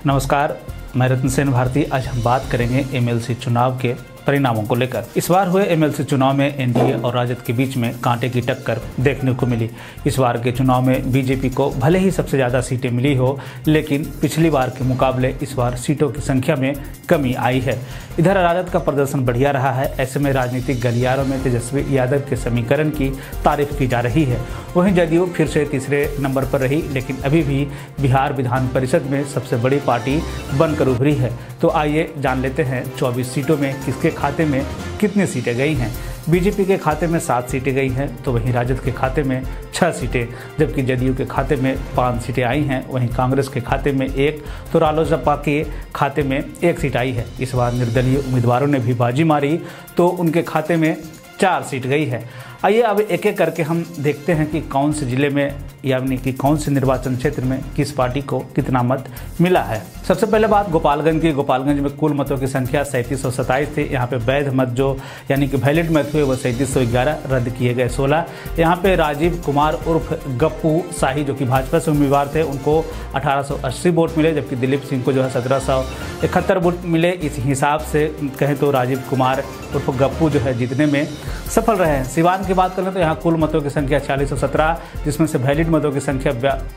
नमस्कार, मैं रत्न सेन भारती। आज हम बात करेंगे एमएलसी चुनाव के परिणामों को लेकर। इस बार हुए एमएलसी चुनाव में एनडीए और राजद के बीच में कांटे की टक्कर देखने को मिली। इस बार के चुनाव में बीजेपी को भले ही सबसे ज़्यादा सीटें मिली हो, लेकिन पिछली बार के मुकाबले इस बार सीटों की संख्या में कमी आई है। इधर राजद का प्रदर्शन बढ़िया रहा है। ऐसे में राजनीतिक गलियारों में तेजस्वी यादव के समीकरण की तारीफ की जा रही है। वहीं जदयू फिर से तीसरे नंबर पर रही, लेकिन अभी भी बिहार विधान परिषद में सबसे बड़ी पार्टी बनकर उभरी है। तो आइए जान लेते हैं 24 सीटों में किसके खाते में कितनी सीटें गई हैं। बीजेपी के खाते में 7 सीटें गई हैं, तो वहीं राजद के खाते में 6 सीटें, जबकि जदयू के खाते में 5 सीटें आई हैं। वहीं कांग्रेस के खाते में 1, तो रालोसपा के खाते में 1 सीट आई है। इस बार निर्दलीय उम्मीदवारों ने भी बाजी मारी, तो उनके खाते में 4 सीट गई है। आइए अब एक एक करके हम देखते हैं कि कौन से जिले में यानी कि कौन से निर्वाचन क्षेत्र में किस पार्टी को कितना मत मिला है। सबसे पहले बात गोपालगंज की। गोपालगंज में कुल मतों की संख्या 3727 थी। यहाँ पे वैध मत जो यानी कि वैलिड मत हुए वो 3711, रद्द किए गए 16। यहाँ पे राजीव कुमार उर्फ गप्पू शाही जो कि भाजपा से उम्मीदवार थे, उनको 1880 वोट मिले, जबकि दिलीप सिंह को जो है 1771 वोट मिले। इस हिसाब से कहें तो राजीव कुमार उर्फ गप्पू जो है जीतने में सफल रहे हैं। सिवान की बात करें तो यहाँ कुल मतों की संख्या 4617, जिसमें से वैलिड मतों की संख्या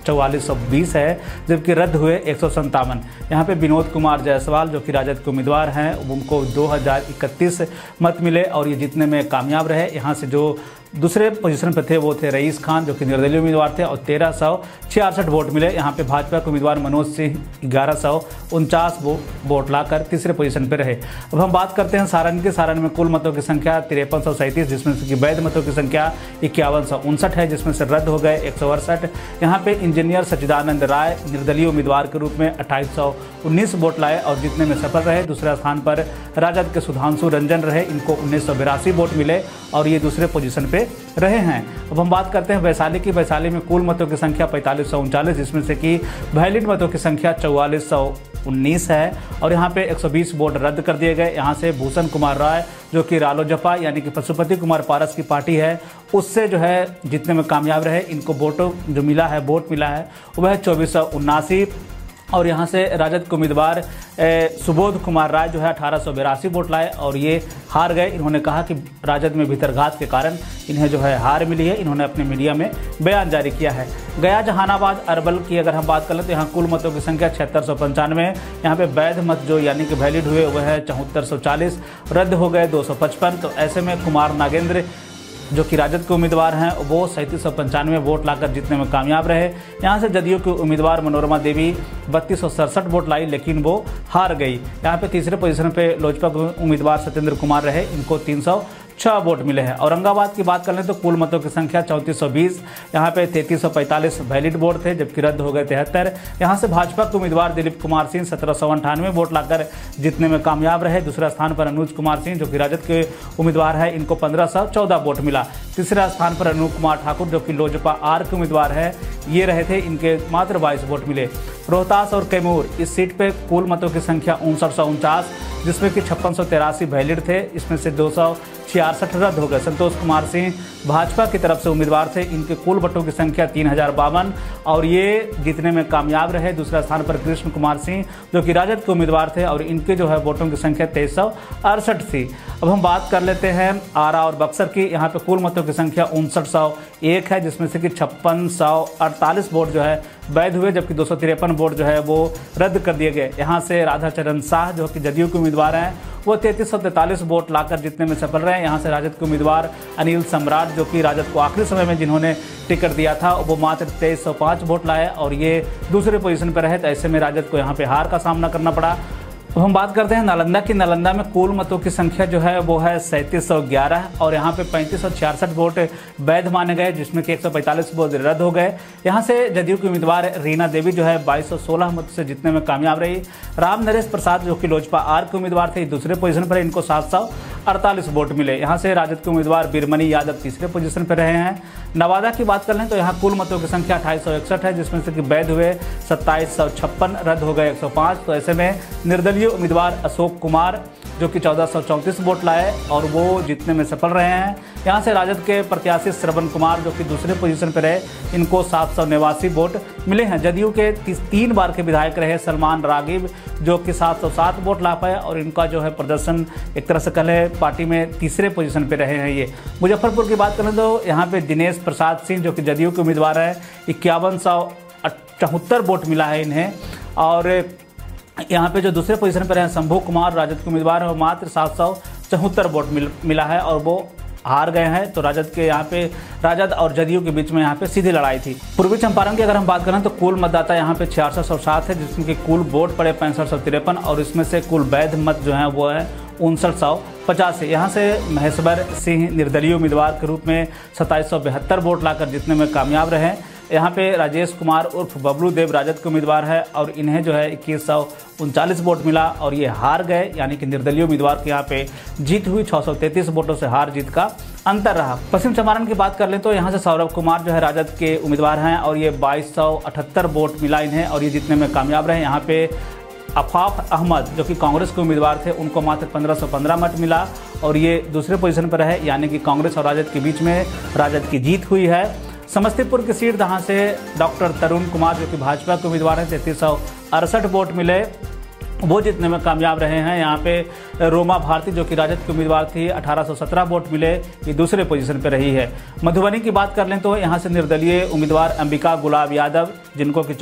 4420 है, जबकि रद्द हुए 157। यहाँ पे विनोद कुमार जायसवाल जो कि राजद के उम्मीदवार हैं, उनको 2031 मत मिले और ये जीतने में कामयाब रहे। यहाँ से जो दूसरे पोजीशन पर थे वो थे रईस खान जो कि निर्दलीय उम्मीदवार थे और 1366 वोट मिले। यहाँ पे भाजपा के उम्मीदवार मनोज सिंह 1149 वोट लाकर तीसरे पोजीशन पर रहे। अब हम बात करते हैं सारण के। सारण में कुल मतों की संख्या 5337, जिसमें से कि वैध मतों की संख्या 5159 है, जिसमें से रद्द हो गए 168। यहाँ पे इंजीनियर सच्चिदानंद राय निर्दलीय उम्मीदवार के रूप में 2819 वोट लाए और जीतने में सफल रहे। दूसरे स्थान पर राजद के सुधांशु रंजन रहे, इनको 1982 वोट मिले और ये दूसरे पोजीशन पे रहे हैं। अब हम बात करते हैं वैशाली की। वैशाली में कुल मतों की संख्या 4539, जिसमें से कि वैलिड मतों की संख्या 4419 है और यहाँ पे 120 वोट रद्द कर दिए गए। यहाँ से भूषण कुमार राय जो कि रालोजपा यानी कि पशुपति कुमार पारस की पार्टी है, उससे जो है जीतने में कामयाब रहे। इनको वोट मिला है वह 2479 और यहाँ से राजद के उम्मीदवार सुबोध कुमार राय जो है 1882 वोट लाए और ये हार गए। इन्होंने कहा कि राजद में भीतरघात के कारण इन्हें जो है हार मिली है। इन्होंने अपने मीडिया में बयान जारी किया है। गया जहानाबाद अरवल की अगर हम बात कर लें तो यहाँ कुल मतों की संख्या 7695। यहाँ पे वैध मत जो यानी कि वैलिड हुए वह है 7440, रद्द हो गए 255। तो ऐसे में कुमार नागेंद्र जो कि राजद के उम्मीदवार हैं वो 3795 वोट लाकर जीतने में कामयाब रहे। यहाँ से जदयू के उम्मीदवार मनोरमा देवी 3267 वोट लाई, लेकिन वो हार गई। यहाँ पे तीसरे पोजीशन पे लोजपा के उम्मीदवार सत्येंद्र कुमार रहे, इनको 306 वोट मिले हैं। औरंगाबाद की बात कर लें तो कुल मतों की संख्या 3420, यहाँ पे 3345 वैलिड वोट थे, जबकि रद्द हो गए 73। यहाँ से भाजपा के उम्मीदवार दिलीप कुमार सिंह 1798 वोट लाकर जीतने में कामयाब रहे। दूसरे स्थान पर अनुज कुमार सिंह जो कि राजद के उम्मीदवार है, इनको 1514 वोट मिला। तीसरे स्थान पर अनूप कुमार ठाकुर जो कि लोजपा आर के उम्मीदवार है, ये रहे थे, इनके मात्र 22 वोट मिले। रोहतास और कैमूर इस सीट पे कुल मतों की संख्या 5949, जिसमें कि 5683 वैलिड थे, इसमें से 266 रद्द हो गए। संतोष कुमार सिंह भाजपा की तरफ से उम्मीदवार थे, इनके कुल वोटों की संख्या 3052 और ये जीतने में कामयाब रहे। दूसरे स्थान पर कृष्ण कुमार सिंह जो कि राजद के उम्मीदवार थे और इनके जो है वोटों की संख्या 2368 थी। अब हम बात कर लेते हैं आरा और बक्सर की। यहाँ पे कुल मतों की संख्या 5901 है, जिसमें से कि 5648 वोट जो है वैध हुए, जबकि 253 वोट जो है वो रद्द कर दिए गए। यहाँ से राधाचरण शाह जो कि जदयू के उम्मीदवार हैं, वो 3343 वोट लाकर जीतने में सफल रहे। यहाँ से राजद के उम्मीदवार अनिल सम्राट जो कि राजद को आखिरी समय में जिन्होंने टिकट दिया था, वो मात्र 2305 वोट लाए और ये दूसरे पोजीशन पर रहे। तो ऐसे में राजद को यहाँ पे हार का सामना करना पड़ा। अब हम बात करते हैं नालंदा की। नालंदा में कुल मतों की संख्या जो है वो है 3711 और यहाँ पे 3566 वोट वैध माने गए, जिसमें कि 145 वोट रद्द हो गए। यहाँ से जदयू की उम्मीदवार रीना देवी जो है 2216 मत से जीतने में कामयाब रही। राम नरेश प्रसाद जो कि लोजपा आर के उम्मीदवार थे, दूसरे पोजीशन पर, इनको 748 वोट मिले। यहाँ से राजद के उम्मीदवार बीरमणि यादव तीसरे पोजीशन पर रहे हैं। नवादा की बात कर लें तो यहाँ कुल मतों की संख्या 2861 है, जिसमें से कि वैध हुए 2756, रद्द हो गए 105। तो ऐसे में निर्दलीय उम्मीदवार अशोक कुमार जो कि 1434 वोट लाए और वो जीतने में सफल रहे हैं। यहाँ से राजद के प्रत्याशी श्रवण कुमार जो कि दूसरे पोजीशन पर रहे, इनको 789 वोट मिले हैं। जदयू के 3 बार के विधायक रहे सलमान रागिब जो कि 707 वोट ला पाए और इनका जो है प्रदर्शन एक तरह से कल पार्टी में तीसरे पोजीशन पे रहे हैं। ये मुजफ्फरपुर की बात करें तो यहाँ पे दिनेश प्रसाद सिंह जो कि जदयू के उम्मीदवार है, 5174 वोट मिला है इन्हें। और यहाँ पे जो दूसरे पोजीशन पर हैं शंभू कुमार राजद के उम्मीदवार है, वो मात्र 774 वोट मिला है और वो हार गए हैं। तो राजद के यहाँ पे राजद और जदयू के बीच में यहाँ पे सीधी लड़ाई थी। पूर्वी चंपारण की अगर हम बात करें तो कुल मतदाता यहाँ पे 6607 है, जिसमें कि कुल वोट पड़े 6553 और इसमें से कुल वैध मत जो है वो है 5950 है। यहाँ से महेश्वर सिंह निर्दलीय उम्मीदवार के रूप में 2772 वोट लाकर जीतने में कामयाब रहे। यहाँ पे राजेश कुमार उर्फ बबलू देव राजद के उम्मीदवार है और इन्हें जो है 2139 वोट मिला और ये हार गए, यानी कि निर्दलीय उम्मीदवार के यहाँ पे जीत हुई। 633 वोटों से हार जीत का अंतर रहा। पश्चिम चंपारण की बात कर लें तो यहाँ से सौरभ कुमार जो है राजद के उम्मीदवार हैं और ये 2278 वोट मिला इन्हें और ये जीतने में कामयाब रहे। यहाँ पे अफाफ अहमद जो कि कांग्रेस के उम्मीदवार थे, उनको मात्र 1515 मत मिला और ये दूसरे पोजीशन पर रहे, यानी कि कांग्रेस और राजद के बीच में राजद की जीत हुई है। समस्तीपुर की सीट जहाँ से डॉक्टर तरुण कुमार जो कि भाजपा के उम्मीदवार हैं, 3368 वोट मिले, वो जीतने में कामयाब रहे हैं। यहाँ पे रोमा भारती जो कि राजद की उम्मीदवार थी, 1817 वोट मिले, ये दूसरे पोजीशन पर रही है। मधुबनी की बात कर लें तो यहाँ से निर्दलीय उम्मीदवार अंबिका गुलाब यादव जिनको कि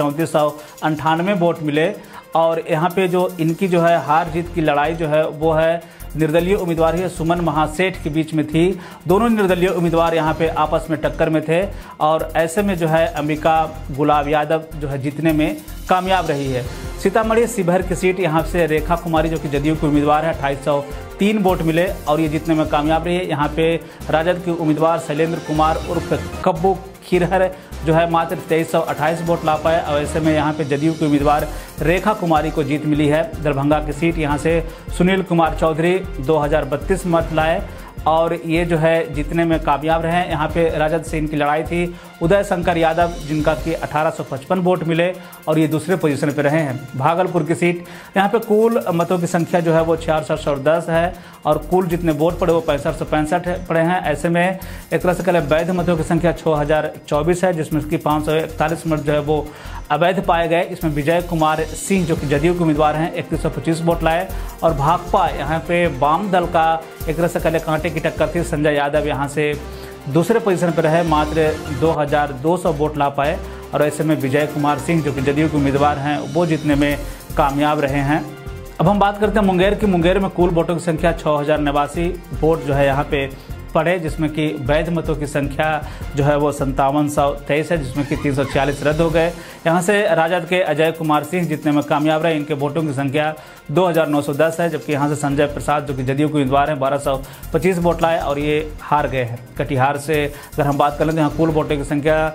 3498 वोट मिले और यहाँ पे जो इनकी जो है हार जीत की लड़ाई जो है वो है निर्दलीय उम्मीदवार ही सुमन महासेठ के बीच में थी। दोनों निर्दलीय उम्मीदवार यहाँ पे आपस में टक्कर में थे और ऐसे में जो है अंबिका गुलाब यादव जो है जीतने में कामयाब रही है। सीतामढ़ी शिवहर की सीट यहाँ से रेखा कुमारी जो कि जदयू के उम्मीदवार है, 2803 वोट मिले और ये जीतने में कामयाब रही है। यहाँ पे राजद के उम्मीदवार शैलेंद्र कुमार उर्फ कब्बू खिरहर जो है मात्र 2328 वोट ला पाए और ऐसे में यहाँ पे जदयू के उम्मीदवार रेखा कुमारी को जीत मिली है। दरभंगा की सीट यहाँ से सुनील कुमार चौधरी 2032 मत लाए और ये जो है जीतने में कामयाब रहे। यहाँ पे राजद से इनकी लड़ाई थी। उदय शंकर यादव जिनका कि 1855 वोट मिले और ये दूसरे पोजीशन पे रहे हैं। भागलपुर की सीट यहाँ पे कुल मतों की संख्या जो है वो 6610 है और कुल जितने वोट पड़े वो 6565 पड़े हैं। ऐसे में एक तरह से कल वैध मतों की संख्या 6024 है, जिसमें कि 541 मत जो है वो अवैध पाए गए। इसमें विजय कुमार सिंह जो कि जदयू के उम्मीदवार हैं 3125 वोट लाए और भाकपा यहाँ पे वाम दल का एक तरह से कल कांटे की टक्कर थी। संजय यादव यहाँ से दूसरे पोजीशन पर रहे, मात्र 2200 वोट ला पाए और ऐसे में विजय कुमार सिंह जो कि जदयू के उम्मीदवार हैं वो जीतने में कामयाब रहे हैं। अब हम बात करते हैं मुंगेर की। मुंगेर में कुल वोटों की संख्या 6089 वोट जो है यहाँ पे पड़े, जिसमें कि वैध मतों की संख्या जो है वो 5723 है, जिसमें कि 346 रद्द हो गए। यहाँ से राजद के अजय कुमार सिंह जितने में कामयाब रहे, इनके वोटों की संख्या 2910 है, जबकि यहाँ से संजय प्रसाद जो कि जदयू के उम्मीदवार हैं 1225 वोट लाए और ये हार गए हैं। कटिहार से अगर हम बात कर लें तो यहाँ कुल वोटों की संख्या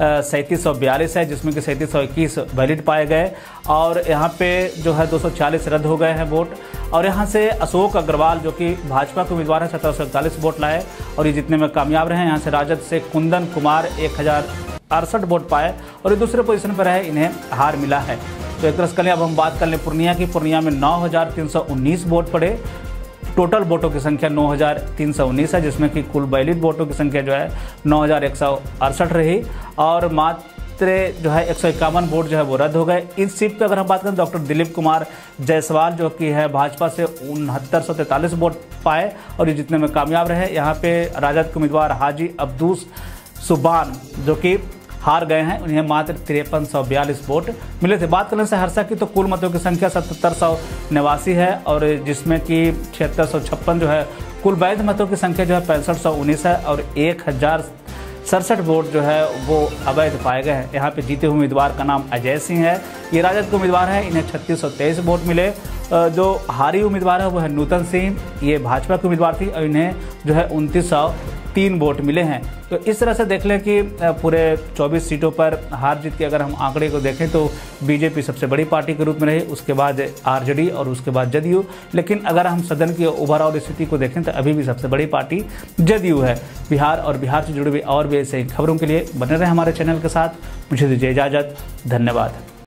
3742 है, जिसमें कि 3721 वैलिड पाए गए और यहाँ पे जो है 240 रद्द हो गए हैं वोट। और यहाँ से अशोक अग्रवाल जो कि भाजपा के उम्मीदवार हैं 1741 वोट लाए और ये जितने में कामयाब रहे। यहाँ से राजद से कुंदन कुमार 1068 वोट पाए और ये दूसरे पोजीशन पर रहे, इन्हें हार मिला है। तो एक तरह से अब हम बात कर लें पूर्णिया की। पूर्णिया में 9319 वोट पड़े, टोटल वोटों की संख्या 9319 है, जिसमें कि कुल वैलिड वोटों की संख्या जो है 9168 रही और मात्र जो है 151 वोट जो है वो रद्द हो गए। इस सीट पर अगर हम बात करें डॉक्टर दिलीप कुमार जायसवाल जो कि है भाजपा से 6943 वोट पाए और ये जितने में कामयाब रहे। यहाँ पे राजद के उम्मीदवार हाजी अब्दूस सुबान जो कि हार गए हैं, उन्हें मात्र 5342 वोट मिले थे। बात करने से सहरसा की तो कुल मतों की संख्या 7789 है और जिसमें कि 7656 जो है कुल वैध मतों की संख्या जो है 6519 है और 1067 वोट जो है वो अवैध पाए गए हैं। यहाँ पे जीते हुए उम्मीदवार का नाम अजय सिंह है, ये राजद के उम्मीदवार हैं, इन्हें 3623 वोट मिले। जो हारी उम्मीदवार है वो है नूतन सिंह, ये भाजपा के उम्मीदवार थी और इन्हें जो है 2903 वोट मिले हैं। तो इस तरह से देख लें कि पूरे 24 सीटों पर हार जीत के अगर हम आंकड़े को देखें तो बीजेपी सबसे बड़ी पार्टी के रूप में रही, उसके बाद आरजेडी और उसके बाद जदयू। लेकिन अगर हम सदन की ओवरऑल स्थिति को देखें तो अभी भी सबसे बड़ी पार्टी जदयू है। बिहार और बिहार से जुड़ी हुई और भी ऐसे खबरों के लिए बने रहे हमारे चैनल के साथ। मुझे दीजिए इजाज़त, धन्यवाद।